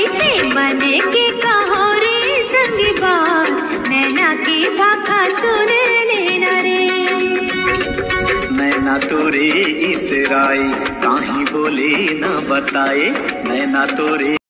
कैसे बने के कहो रे संगी बात, नैना की भाखा सुन लेना रे। नैना तोरे इतराई काहीं बोले न बताए, नैना तोरे